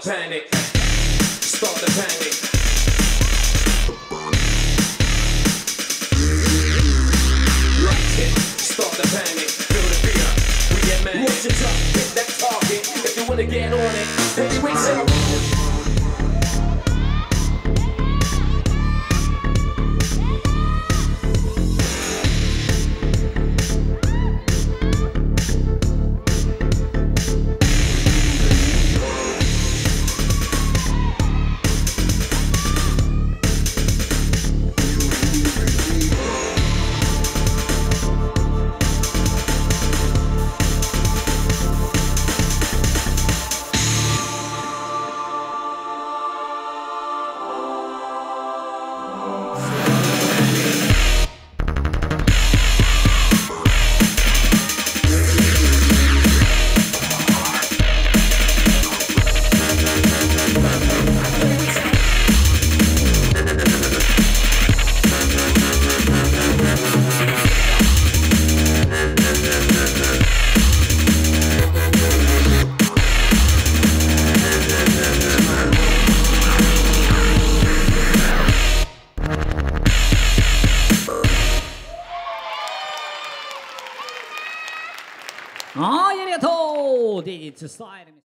panic. Start the panic. Light it. Start the panic. Feel the fear. We get mad. Watch it up. Hit that target. If you wanna get on it, heavyweights out. Ja, jag vet. Det är inte så